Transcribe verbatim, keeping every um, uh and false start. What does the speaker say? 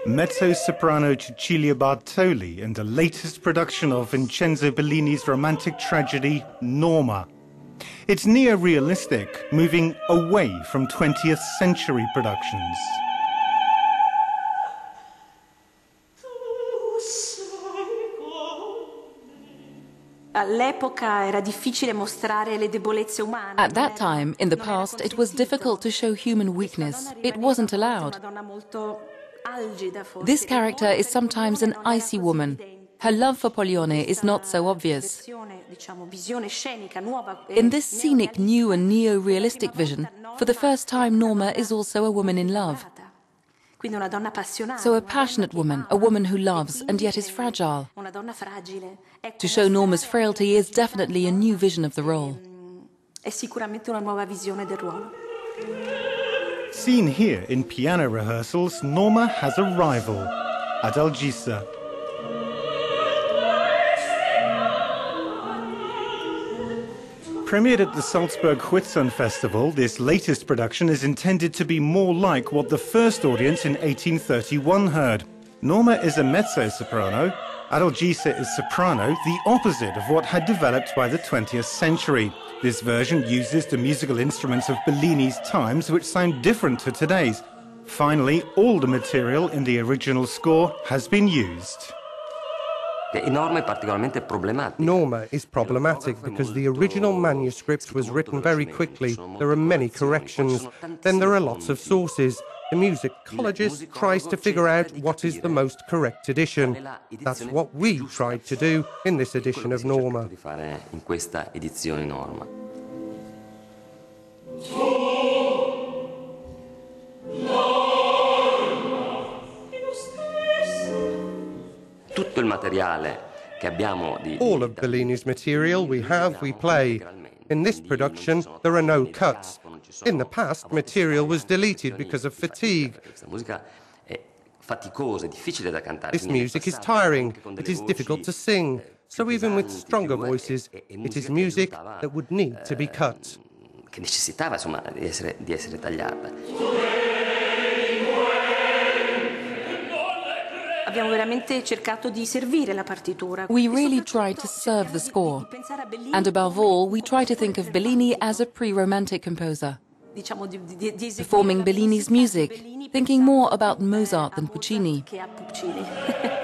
mezzo-soprano Cecilia Bartoli in the latest production of Vincenzo Bellini's romantic tragedy, Norma. It's neo-realistic, moving away from twentieth century productions. At that time, in the past, it was difficult to show human weakness. It wasn't allowed. This character is sometimes an icy woman. Her love for Pollione is not so obvious. In this scenic, new and neo-realistic vision, for the first time Norma is also a woman in love. So a passionate woman, a woman who loves and yet is fragile. To show Norma's frailty is definitely a new vision of the role. Seen here in piano rehearsals, Norma has a rival, Adalgisa. Premiered at the Salzburg Whitsun Festival, this latest production is intended to be more like what the first audience in eighteen thirty-one heard. Norma is a mezzo-soprano, Adalgisa is soprano, the opposite of what had developed by the twentieth century. This version uses the musical instruments of Bellini's times, which sound different to today's. Finally, all the material in the original score has been used. Norma is problematic because the original manuscript was written very quickly. There are many corrections. Then there are lots of sources. The musicologist tries to figure out what is the most correct edition. That's what we tried to do in this edition of Norma. All of Bellini's material we have, we play. In this production, there are no cuts. In the past, material was deleted because of fatigue. This music is tiring, it is difficult to sing, so even with stronger voices, it is music that would need to be cut. We really tried to serve the score. And above all, we try to think of Bellini as a pre-romantic composer. Performing Bellini's music, thinking more about Mozart than Puccini.